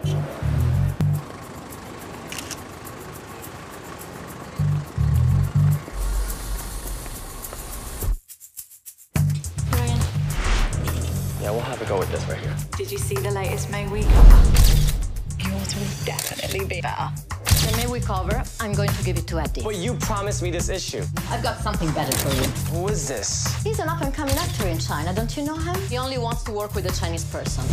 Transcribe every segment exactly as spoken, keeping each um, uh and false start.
Yeah, we'll have a go with this right here. Did you see the latest May We cover? Yours will definitely be better. The May We cover, I'm going to give it to Eddie. But you promised me this issue. I've got something better for you. Who is this? He's an up-and-coming actor in China. Don't you know him? He only wants to work with a Chinese person.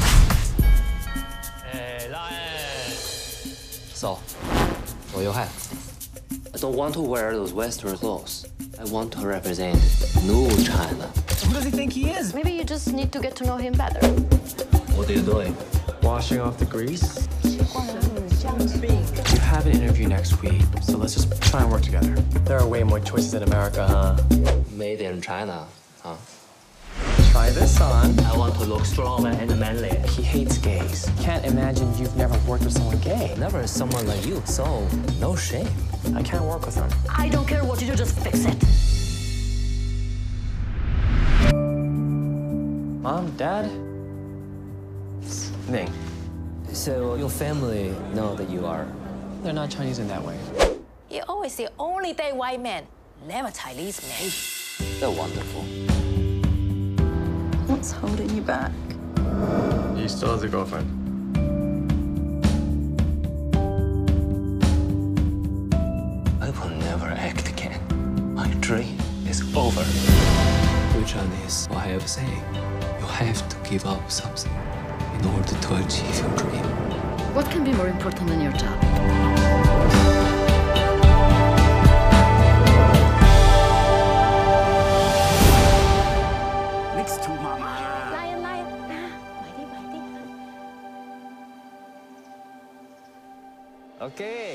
So, 我有 hat. I don't want to wear those Western clothes. I want to represent New China. Who does he think he is? Maybe you just need to get to know him better. What are you doing? Washing off the grease? You have an interview next week, so let's just try and work together. There are way more choices in America, huh? Made in China, huh? Try this on. I want to look strong and manly. He hates gays. Can't imagine you've never worked with someone gay. Never someone like you, so no shame. I can't work with him. I don't care what you do, just fix it. Mom, Dad? Ming. So your family know that you are. They're not Chinese in that way. You always say only date white men, never Chinese men. They're wonderful. What's holding you back? He still has a girlfriend. I will never act again. My dream is over. To Chinese, I have a saying. You have to give up something in order to achieve your dream. What can be more important than your job? Next to Mama. Lion, lion. Mighty, mighty. Okay.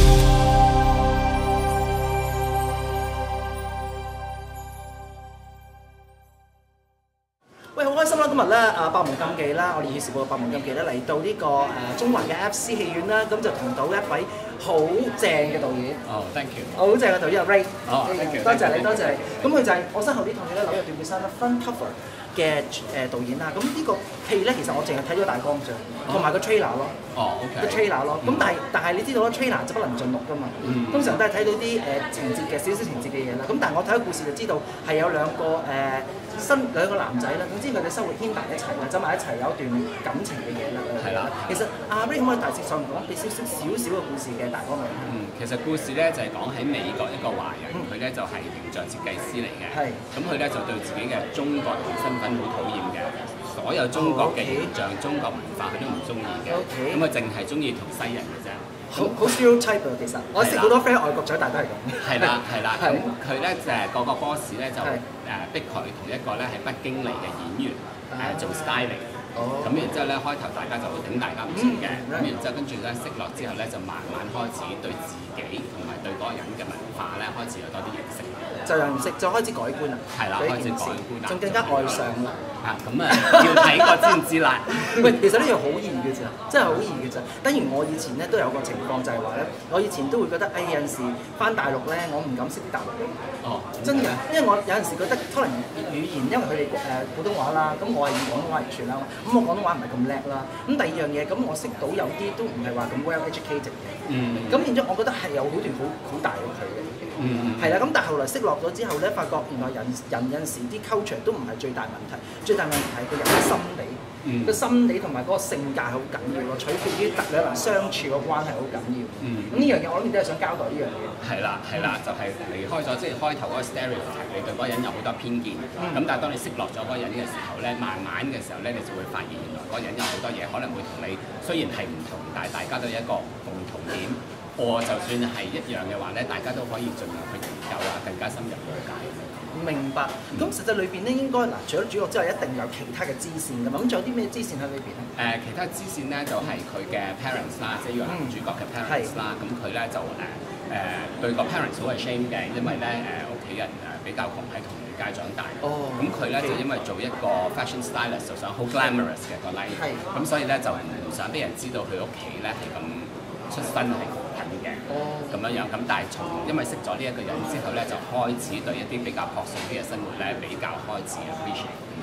喂，好開心啦！今日咧啊，百無禁忌啦，我哋電視部嘅百無禁忌咧嚟到呢、這個誒、呃、中環嘅 F C 戲院啦，咁就同到一位好正嘅導演。 哦、oh, ，thank you。 好正嘅導演阿 Ray。 哦 ，thank you。 多謝你，多謝你。咁佢就係我身後呢套戲咧，紐約斷背山啦 front cover 嘅誒導演啦。咁呢個戲咧，其實我淨係睇咗大綱啫，同埋個 trailer 咯。 哦 ，OK。 個 trailer 咯。咁但係但係你知道啦 trailer 就不能盡錄噶嘛。 嗯。 通常都係睇到啲誒、呃、情節嘅少少情節嘅嘢啦。咁但係我睇個故事就知道係有兩個誒。呃 新兩個男仔啦，總之佢哋生活牽埋一齊啦，走埋一齊有一段感情嘅嘢啦。係啦，其實阿 Ray 可唔可以大致上講俾少少少少嘅故事嘅大綱嚟？ 嗯，其實故事咧就係講喺美國一個華人，佢咧就係形象設計師嚟嘅。係。咁佢咧就對自己嘅中國人身份好討厭嘅，所有中國嘅形象、中國文化佢都唔中意嘅。咁佢淨係中意同西人嘅啫。 好好 stereotype 啊，其實我識好多 friend 外國長大都係咁。係啦， 係啦。咁佢咧就係個個 boss 咧就誒逼佢同一個咧係北京嚟嘅演員誒做 styling。咁然之後咧開頭大家就會頂大家唔順嘅，咁然之後跟住咧識落之後咧就慢慢開始對自己同埋對嗰個人嘅文化咧開始有多啲認識啦。就認識，就開始改觀啦。係啦，開始改觀啦，仲更加愛上啦。啊，咁啊要睇過先知啦。喂，其實呢樣好易嘅咋，真係好易嘅咋。等於我以前咧都有個情況就係話咧，我以前都會覺得誒有陣時翻大陸咧，我唔敢識啲大陸人。哦，真㗎，因為我有陣時覺得可能語言，因為佢哋誒普通話啦，咁我係以廣東話嚟傳啦，咁我廣東話唔係咁叻啦。咁第二樣嘢，咁我識到有啲都唔係話咁 well educated 嘅。嗯。咁然之後，我覺得係有好段好好大嘅距離嘅。嗯。係啦，咁但係後來識落咗之後咧，發覺原來人人有陣時啲 culture 都唔係最大問題，最大問題係個人嘅心理。嗯。個心理同埋嗰個性格係好緊要咯，取決於兩人相處嘅關係好緊要。嗯。咁呢樣嘢我諗你都係想交代呢樣嘢。係啦，係啦，就係離開咗，即係開頭嗰個 stereotype，你對嗰個人有好多偏見。咁但係當你識落咗嗰個人嘅時候咧，慢慢嘅時候咧，你就會發現原來嗰個人有好多嘢可能會同你雖然係唔同，但係大家都有一個共同點。我就算係一樣嘅話咧，大家都可以盡量去研究啊，更加深入了解。明白。咁實際裏邊咧，應該嗱，除咗主角之外，一定有其他嘅支線㗎嘛。咁仲有啲咩支線喺裏邊咧？誒，其他支線咧就係佢嘅 parents 啦，即係呢個男主角嘅 parents 啦。咁佢咧就誒誒對個 parents 好係 shame 嘅，因為咧誒屋企人誒比較窮，喺唐人街長大。哦。咁佢咧就因為做一個 fashion stylist，就想好 glamorous 嘅個 life。係。咁所以咧就唔想俾人知道佢屋企咧係咁出身係。嘅，咁樣樣，咁但係從因為識咗呢一個人之後咧，就開始對一啲比較樸素啲嘅生活咧比較開始 appreciate。咁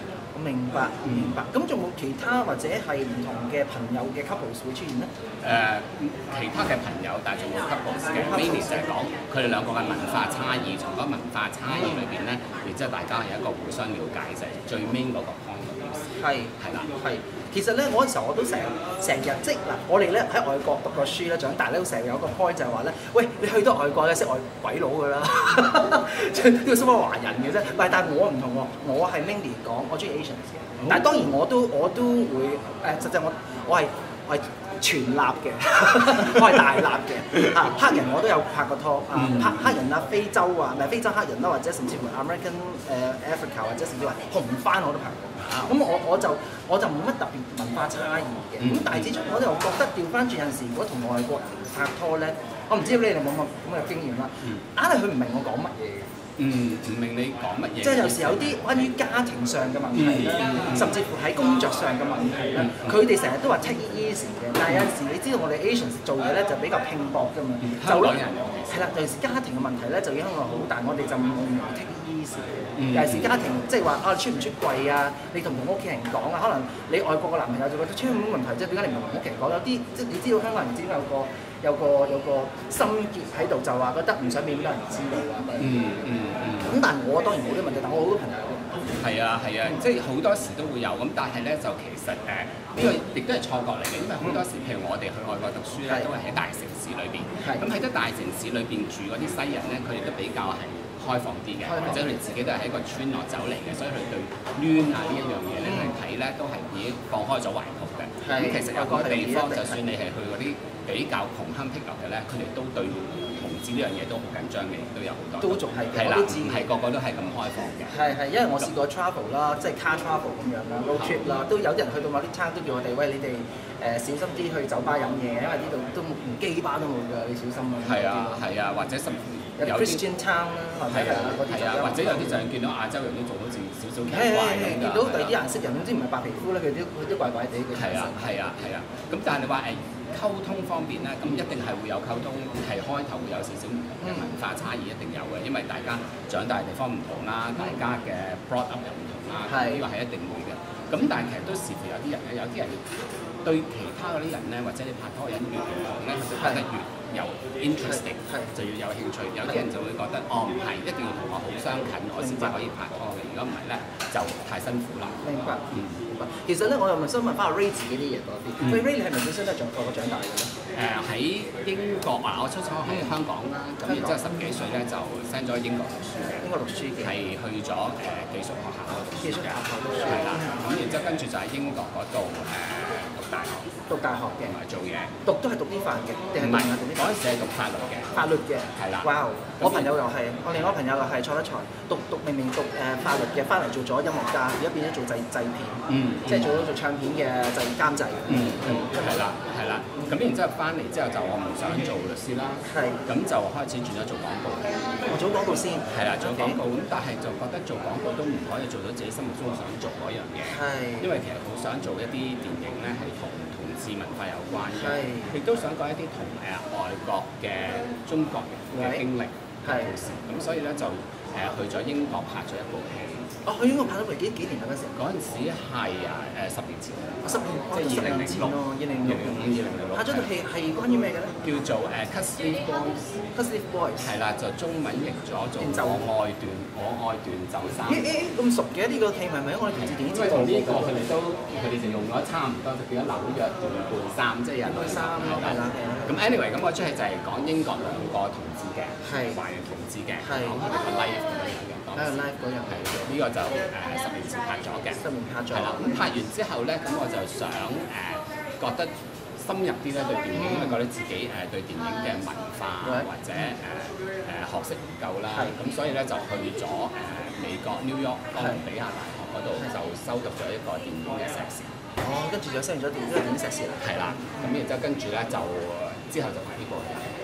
明白明白。咁仲有冇其他或者係唔同嘅朋友嘅 couples 會出現咧？ 誒、其他嘅朋友，但係仲冇 couples 嘅 mainly 就係講佢哋兩個嘅文化差異，從嗰個文化差異裏邊咧，然之後大家有一個互相了解，就係最 main 嗰個 point 嗰件事。 係係啦， 係。其實咧，我嗰陣時候我都成成日即係嗱，我哋咧喺外國讀過書咧，長大咧都成日有個 point 就係話咧，喂，你去到外國咧識外鬼佬㗎啦，呢個識翻華人嘅啫。唔係，但係我唔同喎，我係 mainly 講我中意 Asians 嘅，但係當然我都我都會誒，實際我我係我係全立嘅，我係大立嘅嚇。黑人我都有拍過拖啊，黑黑人啊、非洲啊，唔係非洲黑人啦，或者甚至乎 American 誒 Africa 或者甚至話紅番我都拍過。咁我我就我就冇乜特別文化差異嘅，咁但係始終我哋又覺得調翻轉有陣時，如果同外國人拍拖咧，我唔知你哋有冇咁咁嘅經驗啦，硬係佢唔明我講乜嘢嘅。 嗯，唔明你講乜嘢。 即係有時有啲關於家庭上嘅問題啦，甚至乎喺工作上嘅問題啦，佢哋成日都話 take it easy 嘅，但係有陣時你知道我哋 Asians 做嘢咧就比較拼搏㗎嘛，就香港人係啦，尤其是家庭嘅問題咧就影響我好大，我哋就唔會 take it easy 嘅。尤其是家庭，即係話啊出唔出櫃啊，你同唔同屋企人講啊，可能你外國嘅男朋友就覺得出冇問題啫，點解你唔同屋企人講？有啲即係你知道香港人只有個有個有個心結喺度，就話覺得唔想俾咁多人知道啊。 嗯嗯嗯。 咁但係我當然冇啲問題，但我好多朋友有。 係啊係啊，即係好多時都會有咁，但係咧就其實誒呢、個亦都係錯覺嚟嘅，因為好多時譬如我哋去外國讀書咧，都係喺大城市裏邊，咁喺啲大城市裏邊住嗰啲西人咧，佢哋都比較係開放啲嘅，或者佢哋自己都係喺個村落走嚟嘅，所以佢哋對攣啊呢一樣嘢咧去睇咧都係已經放開咗懷抱嘅。咁其實有個地方，就算你係去嗰啲比較窮坑僻落嘅咧，佢哋都對同志呢樣嘢都好緊張嘅，亦都有好多。都仲係嘅，我都知。係個個都係咁開放嘅。係係，因為我試過 travel 啦，即係 car travel 咁樣啦 ，road trip 啦，都有啲人去到某啲餐都叫我哋，喂，你哋誒小心啲去酒吧飲嘢，因為呢度都連基吧都冇㗎，你小心啊。係啊係啊，或者甚至有 Christian Town 啦，或者係嗰啲係啊，或者有啲就係見到亞洲人都做好似少少奇怪咁㗎。見到第啲顏色人，總之唔係白皮膚咧，佢都佢都怪怪地嘅。係啊係啊係啊，咁但係你話誒溝通方面咧，咁一定係會有溝通，係開頭會有少少唔同嘅文化差異，一定有嘅，因為大家長大嘅地方唔同啦，大家嘅 brought up 又唔同啦，呢個係一定會嘅。咁但係其實都視乎有啲人咧，有啲人對其他嗰啲人咧，或者你拍拖嘅人越唔同咧，佢就覺得越有 interesting， 就要有興趣。有啲人就會覺得哦，唔係一定要同我好相近，我先至可以拍拖嘅。如果唔係咧，就太辛苦啦。明白，嗯，明白。其實咧，我又問想問翻阿 Ray 自己啲嘢多啲。喂 Ray，你係咪本身都係長外國長大嘅咧？誒喺英國啊，我初初喺香港啦，咁然之後十幾歲咧就 send 咗英國讀書嘅。英國讀書嘅。係去咗誒寄宿學校嗰度讀書嘅。寄宿學校讀書。係啦，咁然之後跟住就喺英國嗰度誒。大學讀大學嘅，同埋做嘢，讀都係讀啲法嘅，定係唔係啊？讀啲嗰陣時係讀法律嘅，法律嘅，係啦。哇！我朋友又係，我另外一個朋友又係蔡德才，讀讀明明讀誒法律嘅，翻嚟做咗音樂家，而家變咗做製製片，嗯，即係做咗做唱片嘅製監製，嗯嗯，係啦係啦。咁然之後翻嚟之後就我唔想做律師啦，係，咁就開始轉咗做廣告。我做廣告先，係啦，做廣告咁，但係就覺得做廣告都唔可以做到自己心目中想做嗰樣嘢，係，因為其實好想做一啲電影咧係同同志文化有關嘅，亦都想講一啲同誒外國嘅中國人嘅經歷嘅故事，咁所以咧就誒去咗英國拍咗一部戲。哦，去英國拍咗部幾幾年嗰陣時？嗰陣時係啊誒十年前，十年即係二零零六咯，二零零六二零零六。拍咗套戲係關於咩嘅咧？叫做誒 Cut Sleeve Boys。Cut Sleeve Boys 係啦，就中文譯咗做我愛斷我愛斷袖衫。誒誒咁熟嘅呢個戲係咪？我哋同志電影知道呢個佢哋都佢哋就用咗差唔多，就叫咗紐約斷背衫，即係人類衫係啦。咁 anyway 咁嗰出戲就係講英國兩個同志嘅，係華人同志嘅，講佢哋個 life 咁樣嘅。喺個 live 嗰樣係呢個就誒十年前拍咗嘅，十年拍咗係啦。咁拍完之後咧，咁我就想誒覺得深入啲咧對電影，因為覺得自己誒對電影嘅文化或者誒誒學識唔夠啦。咁所以咧就去咗誒美國 New York 哥倫比亞大學嗰度就修讀咗一個電影嘅碩士。哦，跟住就升咗電影電影碩士啦。係啦，咁然之後跟住咧就之後就拍呢部戲。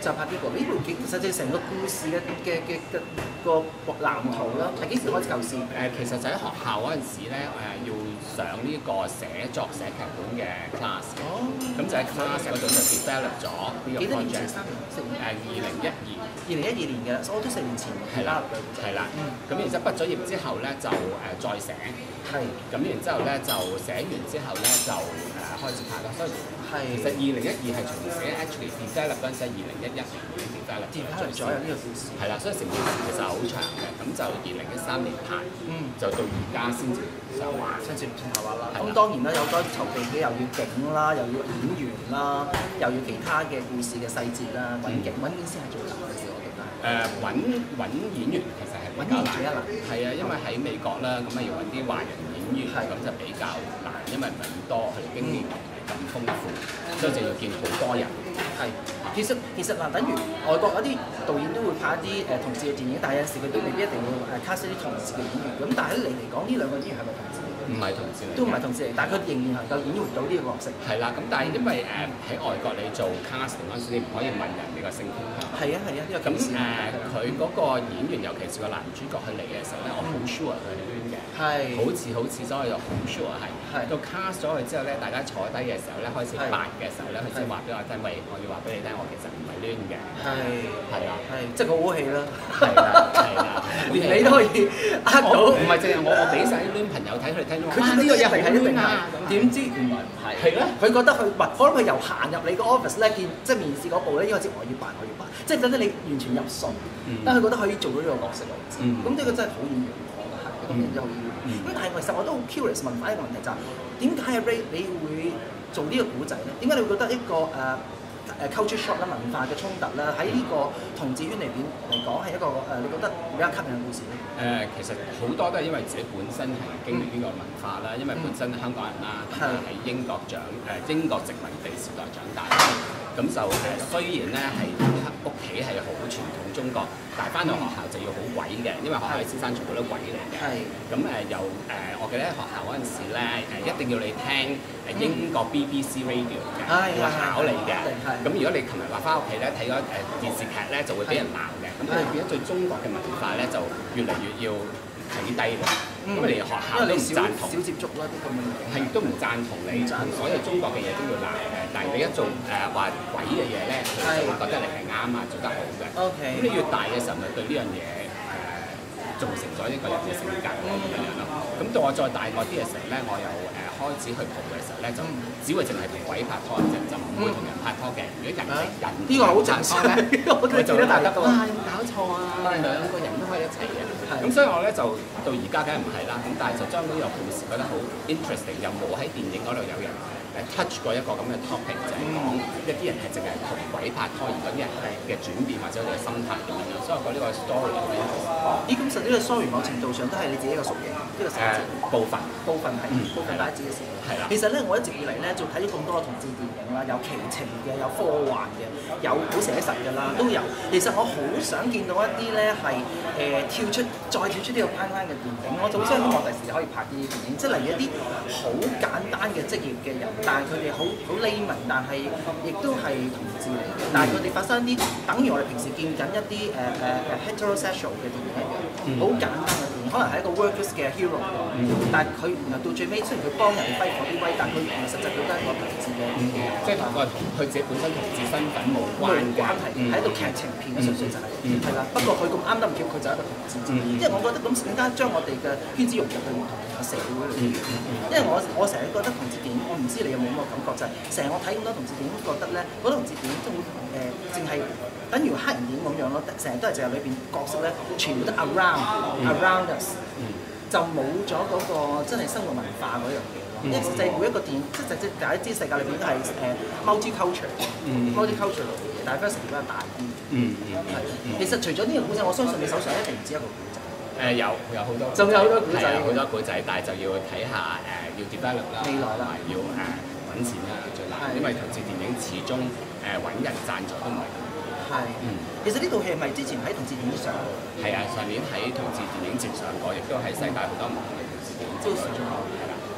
就拍呢部，呢部幾實際成個故事嘅嘅嘅嘅個藍圖啦，係幾時開始構思？ 誒，其實就喺學校嗰陣時咧，誒要上呢個寫作寫劇本嘅 class，咁就喺 class 嗰度就 develop 咗呢個 project。三年，四年。誒，二零一二。二零一二年嘅，我都四年前係啦， 係啦。咁然之後畢咗業之後咧，就誒再寫。係。咁然之後咧，就寫完之後咧，就誒開始拍咯。所以其實二零一二係從寫 actually develop 嗰陣時，二零一一年已經 develop 咗有呢個故事。係啦，所以成件事其實好長嘅，咁就二零一三年拍，嗯，就到而家先至上畫， 先至上畫啦。咁當然啦，有好多籌備嘅，又要景啦，又要演員啦，又要其他嘅故事嘅細節啦，揾景揾景先係最難嘅事，我覺得。誒揾揾演員其實係比較難，係啊，因為喺美國啦，咁啊要揾啲華人演員，咁就比較難，因為唔係咁多，佢哋經驗唔係咁豐富，所以就要見好多人。 係，其實其實嗱，等於外國有啲導演都會拍一啲誒同志嘅電影，但係有時佢都未必一定會誒 cast 啲同志嘅演員。咁但係喺你嚟講，呢兩個演員係咪同志？ 唔係同志嚟， 都唔係同志嚟，但係佢仍然能夠演活到呢個角色。 係啦，咁但係因為誒喺外國你做 casting 嗰陣時，你唔可以問人哋個性傾向。 係啊係啊，呢個咁誒佢嗰個演員，尤其是個男主角去嚟嘅時候咧，我好 sure 佢係攣嘅，係好似好似所以就好 sure 係。到 cast 咗佢之後咧，大家坐低嘅時候咧，開始拍嘅時候咧，佢先話俾我聽，喂，我要話俾你聽，我其實唔係攣嘅。係係啦，係即係個好戲啦。係啦係啦，連你都可以呃到。唔係淨係我，我俾晒啲攣朋友睇，佢哋聽咗話，哇呢個嘢係攣啊！點知原來唔係。係咧，佢覺得佢唔可能佢由行入你個 office 咧，見即係面試嗰步咧，應該知我要扮我要扮，即係等等你完全入信，但係佢覺得可以做到呢個角色為止。咁呢個真係好演員，我覺得係，咁然之後要。咁但係其實我都好 curious 問翻一個問題就係點解阿 Ray 你會做呢個古仔咧？點解你會覺得一個誒誒 culture shock 啦、文化嘅衝突啦，喺呢個同志圈裏邊嚟講係一個誒你覺得比較吸引嘅故事咧？誒，其實好多都係因為自己本身係經歷呢個文化啦，因為本身香港人啦，咁喺英國長誒英國殖民地時代長大，咁就誒雖然咧係屋企係好傳統中國，但係翻到學校就要好鬼嘅，因為學校先生全部都鬼嚟嘅。係。咁誒又誒，我記得喺學校嗰陣時咧，誒一定要你聽誒英國 B B C Radio 嘅，會考你嘅。咁如果你琴日話翻屋企咧睇咗誒電視劇咧，就會俾人鬧嘅。咁佢哋變咗對中國嘅文化咧，就越嚟越要睇低嘅。咁你連學校都唔贊同，少接觸啦啲咁嘅嘢，係亦都唔贊同你所有中國嘅嘢都要鬧嘅。但係你一做誒話鬼嘅嘢咧，佢就會覺得你係啱啊，做得好嘅。OK。咁你越大嘅時候，咪對呢樣嘢誒造成咗一個人嘅性格咁樣樣咯。咁到我再大個啲嘅時候咧，我又誒開始去蒲嘅時候咧，就只會淨係同鬼拍拖嘅啫，就唔會同人拍拖嘅。如果人哋人呢個好正常咧，我就覺得大家都哇有冇搞錯啊？兩個人都可以一齊嘅。咁所以我咧就到而家梗係唔係啦，咁但係就將呢個故事覺得好 interesting，又冇喺電影嗰度有人誒 touch 過一個咁嘅 topic，就係講一啲人係淨係同鬼拍拖，而嗰啲人嘅轉變或者佢哋嘅心態點樣，所以我覺得呢個 story 好 interesting。咦，咁實呢個 story 某程度上都係你自己一個縮影，呢個誒部分部分係部分大家自己嘅事。係啦。其實咧，我一直以嚟咧，就睇咗咁多同志電影啦，有奇情嘅，有科幻嘅，有好寫實嘅啦，都有。其實我好想見到一啲咧係誒跳出再跳出呢個框框嘅電影，我就好想希望第時可以拍啲電影，即係例如一啲好簡單嘅職業嘅人，但係佢哋好好 layman，但係亦都係同志嚟嘅，但係佢哋發生一啲等於我哋平時見緊一啲誒誒誒 heterosexual 嘅電影一樣，好簡單嘅電影，可能係一個 workers 嘅 hero，但係佢然後到最尾雖然佢幫人哋揮霍啲威，但係佢實質佢都係一個同志嘅，即係同個同佢自己本身同志身份冇關關係，喺一個劇情片嘅純粹就係係啦。不過佢咁啱得唔巧，佢就係一個同志，因為我覺得咁更加將我哋嘅圈子融入去唔同嘅社會裏邊。因為我我成日覺得同志電影，我唔知你有冇咁嘅感覺，就係成日我睇咁多同志電影，覺得咧嗰啲同志電影都會誒，淨係等於黑人電影咁樣咯，成日都係淨係裏邊角色咧，全部都 around around us，就冇咗嗰個真係生活文化嗰樣嘢咯。因為實際每一個電影，即係即係大家知世界裏邊都係誒 multi-culture，multi-culture 嘅嘢，但係 diversity 比較大啲。嗯嗯，係。其實除咗呢個古仔，我相信你手上一定唔止一個古仔。誒有有好多，仲有好多古仔，好多古仔，但係就要睇下誒要 develop 啦，未來啦，要誒揾錢啦最難，因為同志電影始終誒揾人贊助都唔係咁易。係，嗯，其實呢套戲係咪之前喺同志電影上過？係啊，上年喺同志電影節上過，亦都喺世界好多唔同嘅同志電影節上過。係啦。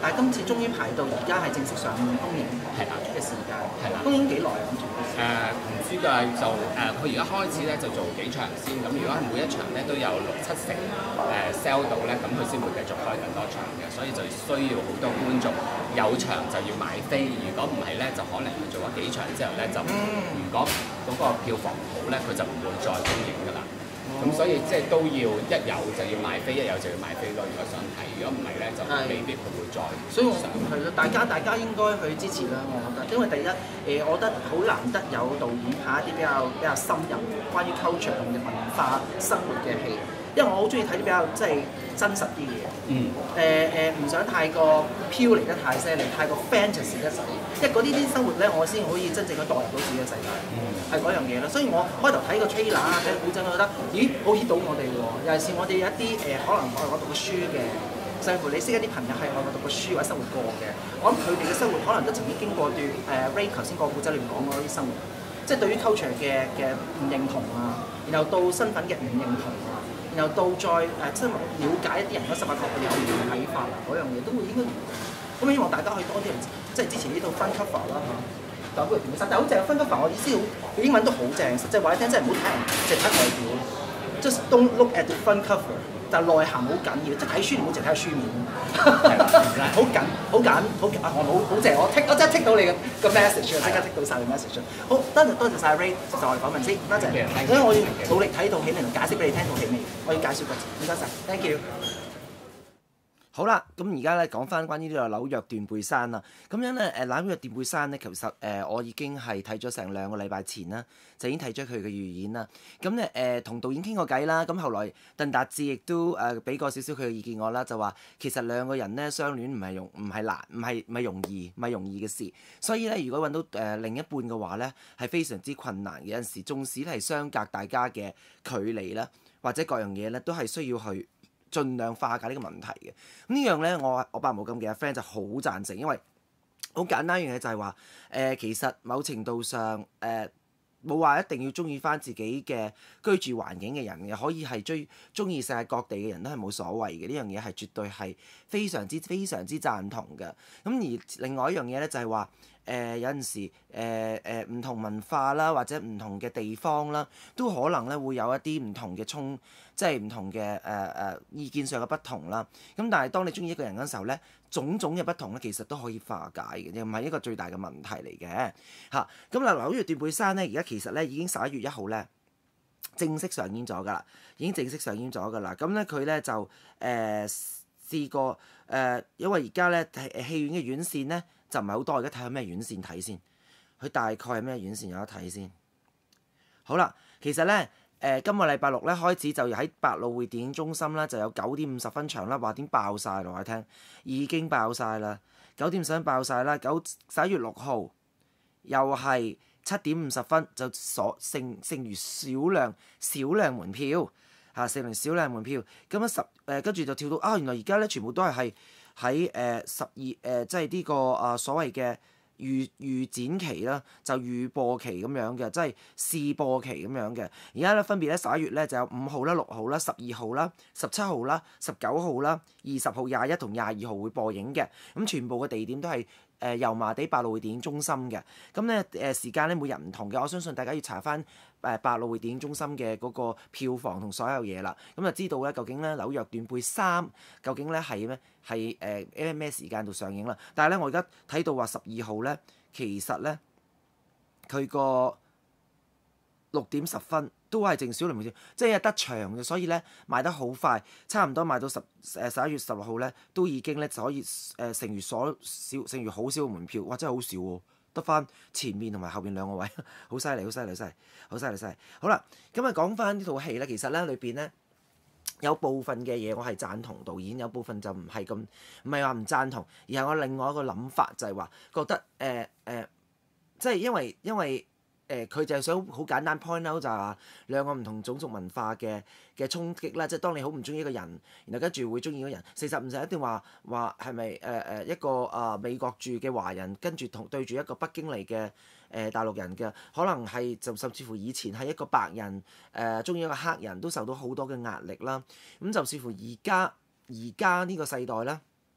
但係今次終於排到而家係正式上公映嘅時間。 係啦。 公映幾耐啊？ 誒唔知㗎，就誒佢而家開始咧就做幾場先，咁如果係每一場咧都有六七成誒 sell 到咧，咁佢先會繼續開更多場嘅，所以就需要好多觀眾有場就要買飛，如果唔係咧就可能佢做咗幾場之後咧就如果嗰個票房唔好咧，佢就唔會再公映㗎啦。咁所以即係都要一有就要買飛，一有就要買飛咯。如果想睇，如果唔係咧就未必佢會再。所以我係咯， 大家大家應該去支持啦，我覺得，因為第一誒，我覺得好難得有導演拍一啲比較比較深入關於 culture 同嘅文化生活嘅戲，因為我好中意睇啲比較即係真實啲嘅嘢。嗯。誒誒，唔想太過飄離得太犀利，太過 fantasy 得滯，因為嗰啲啲生活咧，我先可以真正去代入到自己嘅世界。嗯。係嗰樣嘢啦，所以我開頭睇個 trailer 啊，睇個古仔，我覺得，咦，好 hit 到我哋喎！尤其是我哋有一啲誒、呃，可能外國讀過書嘅，甚至乎你識一啲朋友係外國讀過書或者生活過嘅，我諗佢哋嘅生活可能都曾經經過段誒 Ray 頭先個古仔裏面講嗰啲生活，即係對於 culture 嘅嘅唔認同啊，然後到身份嘅唔認同啊，然後到再誒即係了解一啲人嘅生活角度有唔同嘅睇法啊，嗰樣嘢都會應該。咁希望大家可以多啲人即係支持呢套 Front Cover 啦嚇。但係但係好正，Front Cover 我意思好，佢英文都好正，實際話你聽真係唔好睇人，淨睇外表 ，just don't look at the front cover， 但係內涵好緊要，即係睇書唔好淨睇書面，好緊好緊好啊！我好好正，我 tick 我真係 tick 到你嘅個 message 啊，即刻 tick 到晒你 message。好，多謝多謝曬 Ray 接受我哋訪問先，多謝。所以我要努力睇套戲，同解釋俾你聽套戲未？我要介紹個字，唔該晒 thank you。好啦，咁而家咧講翻關於呢個紐約斷背山啦。咁樣咧誒紐約斷背山咧，其實誒、呃、我已經係睇咗成兩個禮拜前啦，就已經睇咗佢嘅預演啦。咁咧誒同導演傾過偈啦，咁後來鄧達智亦都誒俾過少少佢嘅意見我啦，就話其實兩個人咧相戀唔係容唔係難唔係唔係容易唔係容易嘅事，所以咧如果揾到誒、呃、另一半嘅話咧係非常之困難嘅。有陣時縱使係相隔大家嘅距離啦，或者各樣嘢咧都係需要去盡量化解呢個問題嘅。咁呢樣咧，我我百無禁忌嘅 friend 就好贊成，因為好簡單一樣嘢就係話，誒、呃、其實某程度上誒冇話一定要中意翻自己嘅居住環境嘅人嘅，可以係追中意世界各地嘅人都係冇所謂嘅。呢樣嘢係絕對係非常之非常之贊同嘅。咁而另外一樣嘢咧就係話，誒、呃、有陣時誒誒唔同文化啦，或者唔同嘅地方啦，都可能咧會有一啲唔同嘅衝，即係唔同嘅誒誒意見上嘅不同啦。咁但係當你中意一個人嗰陣時候咧，種種嘅不同咧，其實都可以化解嘅，又唔係一個最大嘅問題嚟嘅嚇。咁嗱，紐約斷背山咧，而家其實咧已經十一月一號咧正式上映咗㗎啦，已經正式上映咗㗎啦。咁咧佢咧就誒、呃、試過誒、呃，因為而家咧戲院嘅院線咧就唔係好多，而家睇下咩院線睇先。佢大概係咩院線有得睇先？好啦，其實咧誒、呃、今個禮拜六咧開始就喺百老匯電影中心啦，就有九點五十分場啦，話點爆晒咯，我聽已經爆晒啦，九點五十分爆晒啦，九十一月六號又係七點五十分就所剩剩餘少量少量門票嚇，剩餘少量門票，咁樣十誒跟住就跳到啊，原來而家咧全部都係係喺誒十二誒，即係呢個啊所謂嘅預預展期啦，就預播期咁樣嘅，即係試播期咁樣嘅。而家咧分別咧十一月咧就有五號啦、六號啦、十二號啦、十七號啦、十九號啦、二十號、廿一同廿二號會播映嘅。咁全部嘅地點都係誒油麻地百老匯電影中心嘅。咁咧誒時間咧每日唔同嘅，我相信大家要查翻誒百老匯電影中心嘅嗰個票房同所有嘢啦。咁就知道咧究竟咧紐約斷背三究竟咧係咩係誒咩咩時間度上映啦。但係咧我而家睇到話十二號咧，其實咧佢個六點十分都係剩少量門票，即係得場嘅，所以咧賣得好快，差唔多賣到十誒十一月十六號咧都已經咧就可以誒剩餘所少剩餘好少嘅門票，哇真係好少喎，得翻前面同埋後邊兩個位，好犀利好犀利犀利好犀利犀利。好啦，咁啊講翻呢套戲咧，其實咧裏邊咧有部分嘅嘢我係贊同導演，有部分就唔係咁，唔係話唔贊同，而係我另外一個諗法就係話覺得誒誒、呃呃，即係因為因為誒佢、呃、就係想好簡單 point out 就係話兩個唔同種族文化嘅嘅衝擊啦，即係當你好唔中意一個人，然後跟住會中意嗰個人，四十五就一定話話係咪誒誒一個啊、呃、美國住嘅華人跟住同對住一個北京嚟嘅誒大陸人嘅，可能係就甚至乎以前係一個白人誒中意一個黑人都受到好多嘅壓力啦。咁就似乎而家而家呢個世代啦，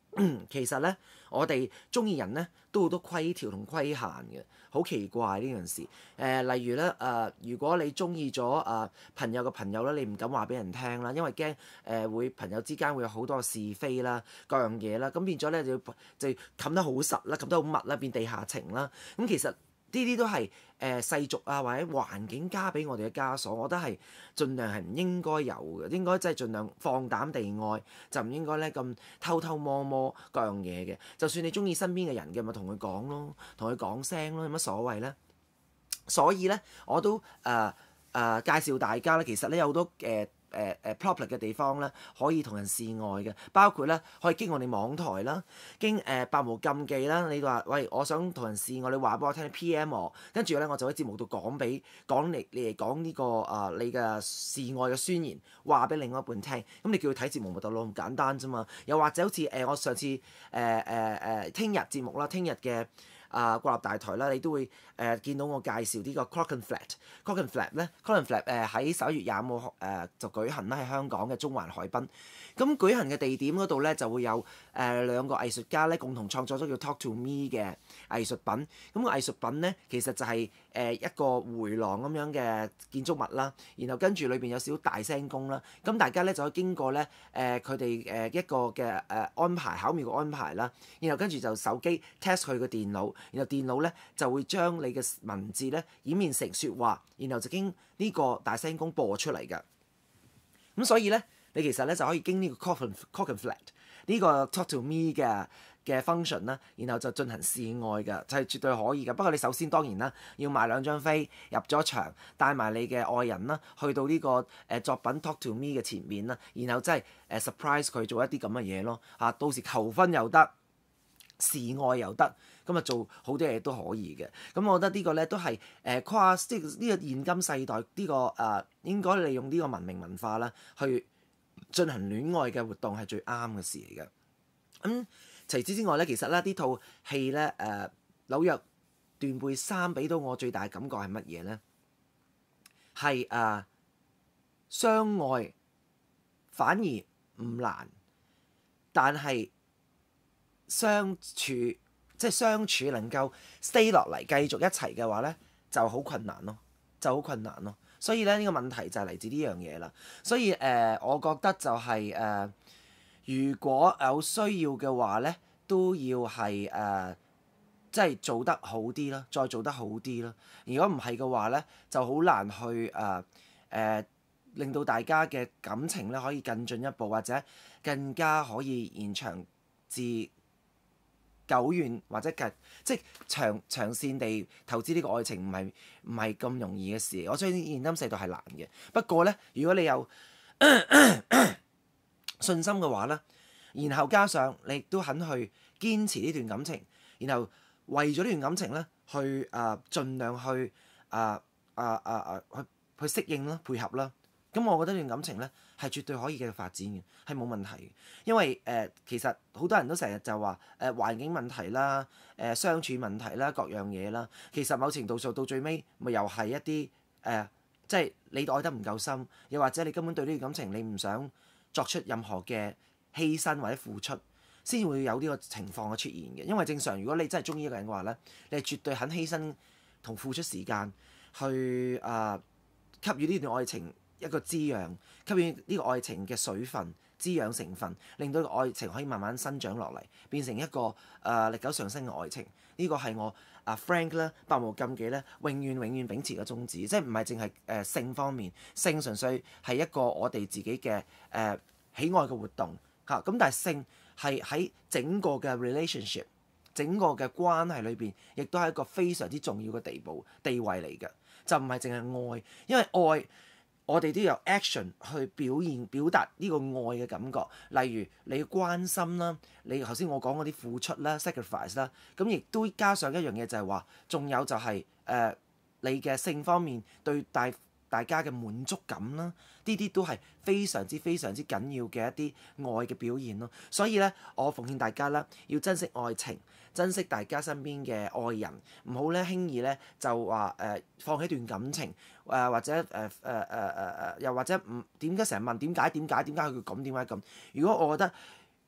其實咧，我哋中意人咧都好多規條同規限嘅，好奇怪呢樣事。誒、呃，例如咧誒、呃，如果你中意咗誒朋友嘅朋友咧，你唔敢話俾人聽啦，因為驚誒、呃、會朋友之間會有好多是非啦，各樣嘢啦，咁變咗咧就要就冚得好實啦，冚得好密啦，變地下情啦。咁其實呢啲都係誒、呃、世俗啊或者環境加俾我哋嘅枷鎖，我覺得係盡量係唔應該有嘅，應該真係盡量放膽地愛，就唔應該咧咁偷偷摸摸各樣嘢嘅。就算你中意身邊嘅人嘅，咪同佢講咯，同佢講聲咯，有乜所謂咧？所以咧，我都誒誒、呃呃、介紹大家咧，其實咧有好多誒。呃誒誒 public 嘅地方咧，可以同人示愛嘅，包括咧可以經我哋網台啦，經誒、呃、百無禁忌啦。你話喂，我想同人示愛，你話俾我聽，你 P M 我，跟住咧我就喺節目度講俾講你你嚟講呢個啊、呃、你嘅示愛嘅宣言，話俾另外一半聽。咁你叫佢睇節目咪得咯，咁簡單啫嘛。又或者好似誒、呃、我上次誒誒誒聽日節目啦，聽日嘅。啊，國立大台啦，你都會誒、呃、見到我介紹呢個 Clockenflap。Clockenflap 咧 ，Clockenflap 誒喺十一月廿五號誒就舉行啦，喺香港嘅中環海濱。咁舉行嘅地點嗰度咧就會有誒、呃、兩個藝術家咧共同創作咗叫 Talk to Me 嘅藝術品。咁、個藝術品咧其實就係、是、誒、呃、一個迴廊咁樣嘅建築物啦，然後跟住裏邊有少少大聲公啦。咁大家咧就可以經過咧誒佢哋誒一個嘅誒、呃、安排巧妙嘅安排啦，然後跟住就手機 test 佢個電腦。然後電腦咧就會將你嘅文字咧演變成説話，然後就經呢個大聲公播出嚟㗎。咁所以咧，你其實咧就可以經呢個 Clockenflap 呢個 Talk to Me 嘅嘅 function 啦，然後就進行示愛㗎，就係、是、絕對可以㗎。不過你首先當然啦，要買兩張飛入咗場，帶埋你嘅愛人啦，去到呢個誒作品 Talk to Me 嘅前面啦，然後真係誒 surprise 佢做一啲咁嘅嘢咯。嚇，到時求婚又得。示愛又得，咁啊做好多嘢都可以嘅。咁我覺得呢個咧都係誒跨，即係呢個現今世代呢、呢個誒、呃、應該利用呢個文明文化啦，去進行戀愛嘅活動係最啱嘅事嚟嘅。咁、嗯、除此之外咧，其實咧呢套戲咧誒紐約斷背山俾到我最大嘅感覺係乜嘢咧？係誒、呃、相愛反而唔難，但係相處即係相處能夠 stay 落嚟繼續一齊嘅話咧，就好困難咯，就好困難咯。所以咧呢、呢個問題就係嚟自呢樣嘢啦。所以誒、呃，我覺得就係、是、誒、呃，如果有需要嘅話咧，都要係誒，即係做得好啲啦，再做得好啲啦。如果唔係嘅話咧，就好難去誒誒、呃呃，令到大家嘅感情咧可以更進一步，或者更加可以延長至久遠，或者嘅即係長長線地投資呢個愛情，唔係唔係咁容易嘅事。我相信現今世代係難嘅。不過咧，如果你有咳咳咳信心嘅話咧，然後加上你亦都肯去堅持呢段感情，然後為咗呢段感情咧，去誒、呃、盡量去誒誒誒誒去去適應啦、配合啦。咁我覺得呢段感情咧係絕對可以繼續發展嘅，係冇問題嘅。因為誒、呃、其實好多人都成日就話誒、呃、環境問題啦、誒、呃、相處問題啦、各樣嘢啦。其實某程度上到最尾咪又係一啲誒、呃，即係你愛得唔夠深，又或者你根本對呢段感情你唔想作出任何嘅犧牲或者付出，先會有呢個情況嘅出現嘅。因為正常如果你真係中意一個人嘅話咧，你係絕對肯犧牲同付出時間去誒、呃、給予呢段愛情一個滋養，給予呢個愛情嘅水分、滋養成分，令到個愛情可以慢慢生長落嚟，變成一個誒、呃、歷久常新嘅愛情。呢、這個係我啊 Frank 咧，百無禁忌咧，永遠永遠秉持嘅宗旨，即係唔係淨係誒性方面，性純粹係一個我哋自己嘅誒、呃、喜愛嘅活動嚇。咁、啊、但係性係喺整個嘅 relationship、整個嘅關係裏邊，亦都係一個非常之重要嘅地步地位嚟嘅，就唔係淨係愛，因為愛。我哋都有 action 去表現表達呢個愛嘅感覺，例如你關心啦，你頭先我講嗰啲付出啦、sacrifice 啦，咁亦都加上一樣嘢就係話，仲有就係、是、誒、呃、你嘅性方面對大大家嘅滿足感啦，呢啲都係非常之非常之緊要嘅一啲愛嘅表現咯。所以咧，我奉勸大家啦，要珍惜愛情，珍惜大家身邊嘅愛人，唔好咧輕易咧就話誒、呃、放棄段感情，誒、呃、或者誒誒誒誒誒，又或者唔點解成日問點解點解點解佢咁點解咁？如果我覺得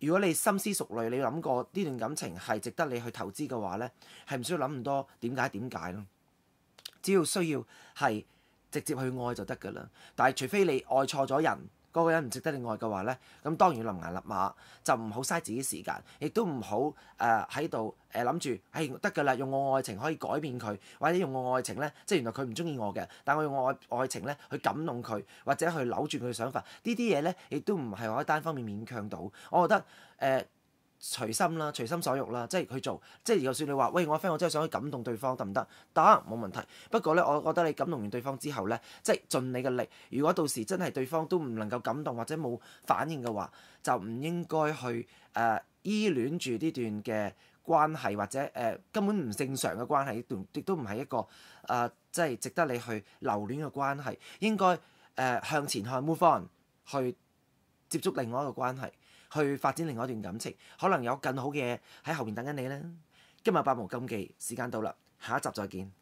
如果你深思熟慮，你諗過呢段感情係值得你去投資嘅話咧，係唔需要諗咁多點解點解咯。只要需要係直接去愛就得㗎啦。但係除非你愛錯咗人，嗰個人唔值得你愛嘅話咧，咁當然要臨崖勒馬，就唔好嘥自己時間，亦都唔好誒喺度誒諗住，誒得㗎啦，用我愛情可以改變佢，或者用我愛情咧，即係原來佢唔中意我嘅，但我用我愛愛情咧去感動佢，或者去扭轉佢嘅想法，呢啲嘢咧亦都唔係可以單方面勉強到。我覺得誒。呃隨心啦，隨心所欲啦，即係去做。即係就算你話，喂，我 friend 我真係想去感動對方，得唔得？得，冇問題。不過咧，我覺得你感動完對方之後咧，即係盡你嘅力。如果到時真係對方都唔能夠感動或者冇反應嘅話，就唔應該去誒、呃、依戀住呢段嘅關係，或者誒、呃、根本唔正常嘅關係，呢段亦都唔係一個誒、呃、即係值得你去留戀嘅關係。應該誒、呃、向前看 move on，去接觸另外一個關係。去發展另外一段感情，可能有更好嘅嘢喺後面等緊你咧。今日百無禁忌，時間到啦，下一集再見。